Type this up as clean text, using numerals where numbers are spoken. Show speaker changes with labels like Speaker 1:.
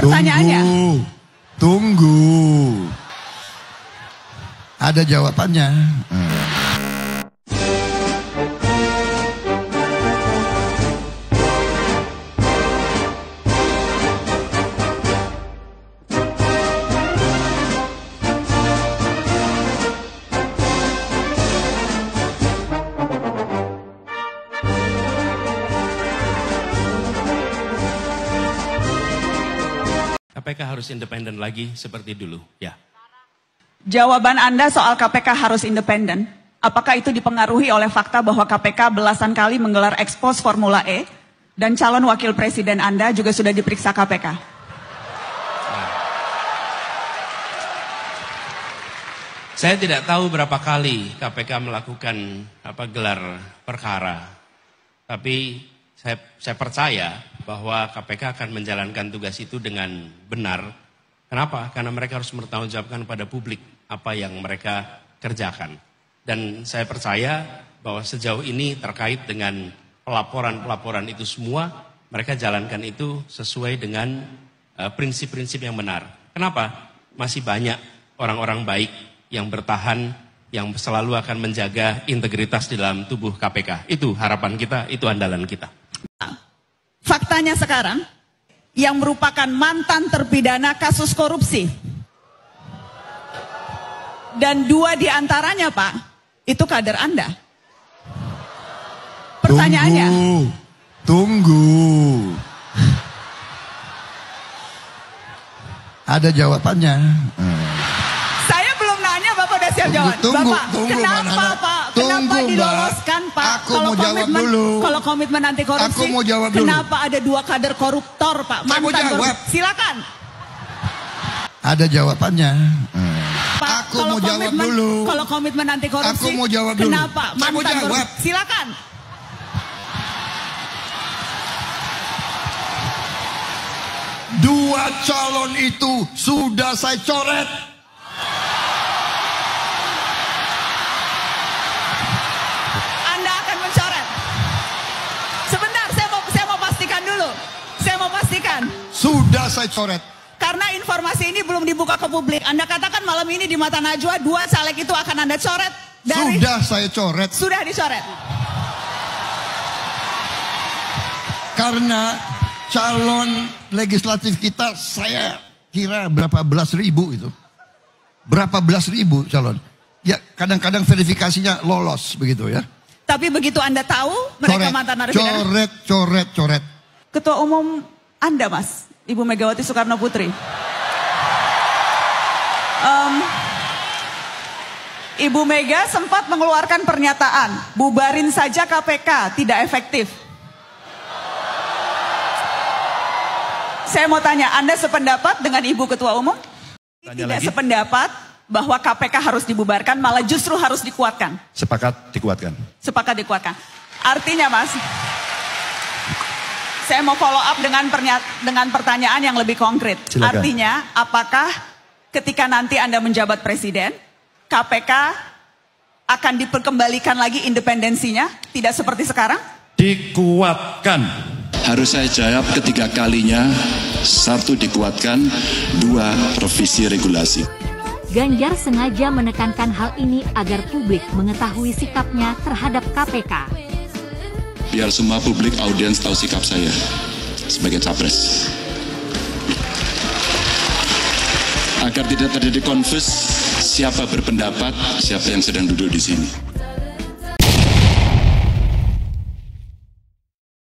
Speaker 1: Pertanyaannya.
Speaker 2: Tunggu. Ada jawabannya.
Speaker 3: KPK harus independen lagi seperti dulu, ya.
Speaker 1: Jawaban Anda soal KPK harus independen, apakah itu dipengaruhi oleh fakta bahwa KPK belasan kali menggelar ekspos Formula E dan calon wakil presiden Anda juga sudah diperiksa KPK?
Speaker 3: Nah, saya tidak tahu berapa kali KPK melakukan gelar perkara, tapi saya percaya bahwa KPK akan menjalankan tugas itu dengan benar. Kenapa? Karena mereka harus bertanggungjawabkan pada publik apa yang mereka kerjakan. Dan saya percaya bahwa sejauh ini terkait dengan pelaporan-pelaporan itu semua, mereka jalankan itu sesuai dengan prinsip-prinsip yang benar. Kenapa? Masih banyak orang-orang baik yang bertahan, yang selalu akan menjaga integritas di dalam tubuh KPK. Itu harapan kita, itu andalan kita.
Speaker 1: Faktanya sekarang, yang merupakan mantan terpidana kasus korupsi. Dan 2 diantaranya, Pak, itu kader Anda. Pertanyaannya.
Speaker 2: Tunggu. Ada jawabannya.
Speaker 1: Saya belum nanya, Bapak udah siap jawab. Bapak, kenapa, Pak? Kenapa diloloskan, Pak?
Speaker 2: Aku mau jawab dulu.
Speaker 1: Kalau komitmen anti korupsi,
Speaker 2: Aku mau jawab dulu.
Speaker 1: Kenapa ada 2 kader koruptor, Pak?
Speaker 2: Saya mau jawab.
Speaker 1: Silakan.
Speaker 2: Ada jawabannya.
Speaker 1: Pak,
Speaker 2: Aku mau jawab dulu.
Speaker 1: Kalau komitmen anti korupsi,
Speaker 2: Aku mau jawab dulu.
Speaker 1: Kenapa?
Speaker 2: Saya mau jawab.
Speaker 1: Silakan.
Speaker 2: Dua calon itu sudah saya coret.
Speaker 1: Anda akan mencoret. Sebentar, saya mau pastikan dulu. Saya mau pastikan.
Speaker 2: Sudah saya coret.
Speaker 1: Karena informasi ini belum dibuka ke publik. Anda katakan malam ini di mata Najwa 2 caleg itu akan Anda coret.
Speaker 2: Sudah saya coret.
Speaker 1: Sudah dicoret.
Speaker 2: Karena calon legislatif kita saya kira berapa belas ribu itu. Berapa belas ribu calon. Ya kadang-kadang verifikasinya lolos begitu ya.
Speaker 1: Tapi begitu Anda tahu mereka mantan narapidana.
Speaker 2: Coret.
Speaker 1: Ketua Umum Anda, Mas, Ibu Megawati Soekarno Putri. Ibu Mega sempat mengeluarkan pernyataan, bubarin saja KPK, tidak efektif. Saya mau tanya, Anda sependapat dengan Ibu Ketua Umum? Tidak sependapat bahwa KPK harus dibubarkan, malah justru harus dikuatkan.
Speaker 4: Sepakat dikuatkan.
Speaker 1: Sepakat dikuatkan. Artinya, Mas, saya mau follow up dengan pertanyaan yang lebih konkret.
Speaker 4: Silakan.
Speaker 1: Artinya, apakah ketika nanti Anda menjabat presiden, KPK akan diperkembalikan lagi independensinya, tidak seperti sekarang?
Speaker 4: Dikuatkan.
Speaker 5: Harus saya jawab ketiga kalinya. 1 dikuatkan, 2 revisi regulasi.
Speaker 6: Ganjar sengaja menekankan hal ini agar publik mengetahui sikapnya terhadap KPK.
Speaker 5: Biar semua publik audiens tahu sikap saya sebagai capres. Agar tidak terjadi konfus siapa berpendapat, siapa yang sedang duduk di sini.